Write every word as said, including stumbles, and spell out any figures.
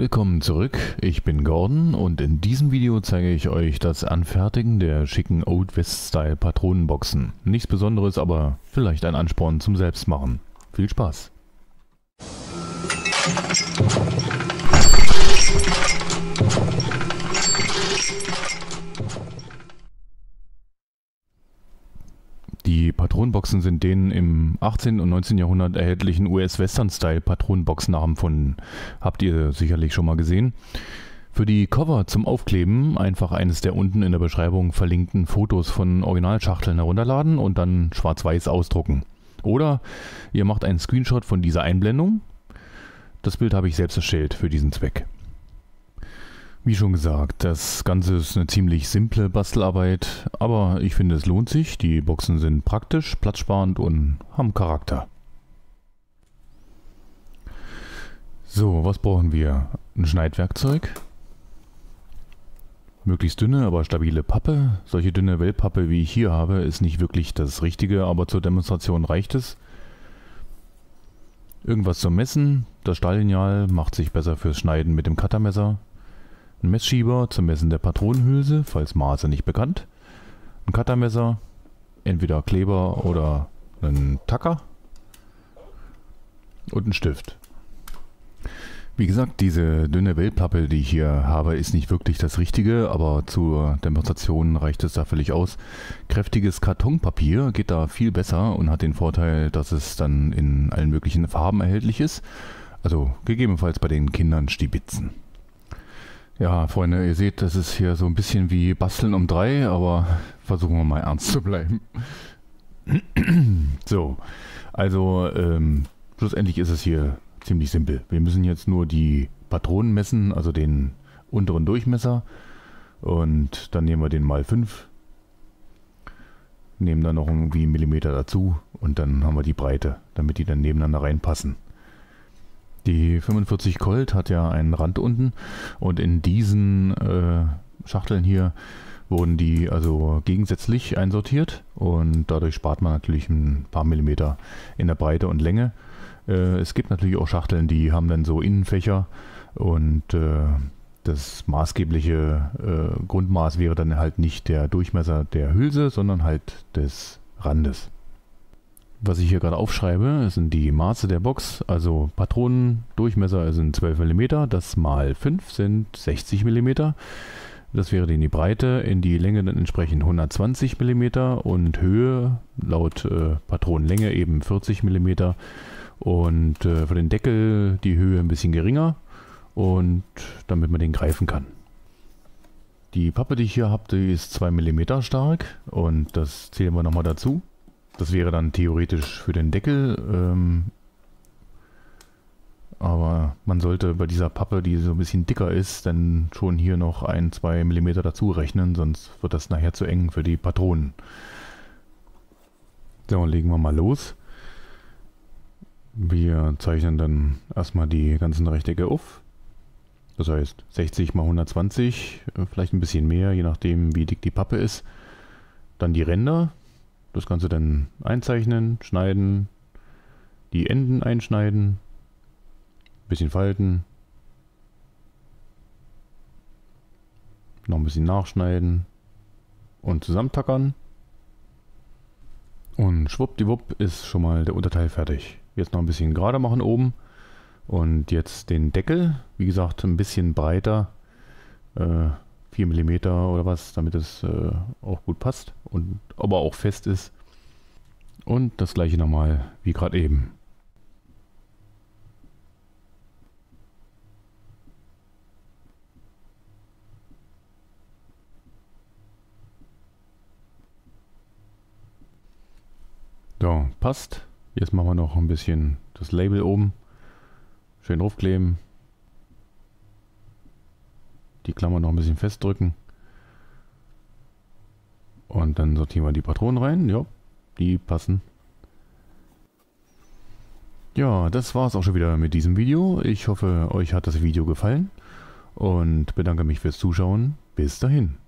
Willkommen zurück, ich bin Gordon und in diesem Video zeige ich euch das Anfertigen der schicken Old West Style Patronenboxen. Nichts Besonderes, aber vielleicht ein Ansporn zum Selbstmachen. Viel Spaß! Die Patronenboxen sind den im achtzehnten und neunzehnten Jahrhundert erhältlichen U S-Western-Style Patronenboxen nachempfunden. Habt ihr sicherlich schon mal gesehen. Für die Cover zum Aufkleben einfach eines der unten in der Beschreibung verlinkten Fotos von Originalschachteln herunterladen und dann schwarz-weiß ausdrucken. Oder ihr macht einen Screenshot von dieser Einblendung. Das Bild habe ich selbst erstellt für diesen Zweck. Wie schon gesagt, das Ganze ist eine ziemlich simple Bastelarbeit, aber ich finde, es lohnt sich. Die Boxen sind praktisch, platzsparend und haben Charakter. So, was brauchen wir? Ein Schneidwerkzeug. Möglichst dünne, aber stabile Pappe. Solche dünne Wellpappe, wie ich hier habe, ist nicht wirklich das Richtige, aber zur Demonstration reicht es. Irgendwas zum Messen. Das Stahllineal macht sich besser fürs Schneiden mit dem Cuttermesser. Ein Messschieber zum Messen der Patronenhülse, falls Maße nicht bekannt. Ein Cuttermesser, entweder Kleber oder ein Tacker. Und ein Stift. Wie gesagt, diese dünne Wellpappe, die ich hier habe, ist nicht wirklich das Richtige, aber zur Demonstration reicht es da völlig aus. Kräftiges Kartonpapier geht da viel besser und hat den Vorteil, dass es dann in allen möglichen Farben erhältlich ist. Also gegebenenfalls bei den Kindern stibitzen. Ja, Freunde, ihr seht, das ist hier so ein bisschen wie Basteln um drei, aber versuchen wir mal ernst zu bleiben. So, also ähm, schlussendlich ist es hier ziemlich simpel. Wir müssen jetzt nur die Patronen messen, also den unteren Durchmesser, und dann nehmen wir den mal fünf, nehmen dann noch irgendwie einen Millimeter dazu und dann haben wir die Breite, damit die dann nebeneinander reinpassen. Die fünfundvierzig Colt hat ja einen Rand unten und in diesen äh, Schachteln hier wurden die also gegensätzlich einsortiert und dadurch spart man natürlich ein paar Millimeter in der Breite und Länge. Äh, es gibt natürlich auch Schachteln, die haben dann so Innenfächer und äh, das maßgebliche äh, Grundmaß wäre dann halt nicht der Durchmesser der Hülse, sondern halt des Randes. Was ich hier gerade aufschreibe, sind die Maße der Box, also Patronendurchmesser sind zwölf Millimeter, das mal fünf sind sechzig Millimeter. Das wäre in die Breite, in die Länge dann entsprechend hundertzwanzig Millimeter und Höhe laut äh, Patronenlänge eben vierzig Millimeter und äh, für den Deckel die Höhe ein bisschen geringer und damit man den greifen kann. Die Pappe, die ich hier habe, die ist zwei Millimeter stark und das zählen wir nochmal dazu. Das wäre dann theoretisch für den Deckel, ähm, aber man sollte bei dieser Pappe, die so ein bisschen dicker ist, dann schon hier noch ein, zwei Millimeter dazu rechnen, sonst wird das nachher zu eng für die Patronen. So, legen wir mal los. Wir zeichnen dann erstmal die ganzen Rechtecke auf. Das heißt sechzig mal hundertzwanzig, vielleicht ein bisschen mehr, je nachdem wie dick die Pappe ist. Dann die Ränder. Das Ganze dann einzeichnen, schneiden, die Enden einschneiden, ein bisschen falten, noch ein bisschen nachschneiden und zusammentackern. Und schwuppdiwupp ist schon mal der Unterteil fertig. Jetzt noch ein bisschen gerade machen oben und jetzt den Deckel, wie gesagt ein bisschen breiter, äh, vier Millimeter oder was, damit es äh, auch gut passt und aber auch fest ist. Und das gleiche nochmal wie gerade eben. So, passt. Jetzt machen wir noch ein bisschen das Label oben. Schön draufkleben. Die Klammer noch ein bisschen festdrücken. Und dann sortieren wir die Patronen rein. Ja, die passen. Ja, das war es auch schon wieder mit diesem Video. Ich hoffe, euch hat das Video gefallen. Und bedanke mich fürs Zuschauen. Bis dahin.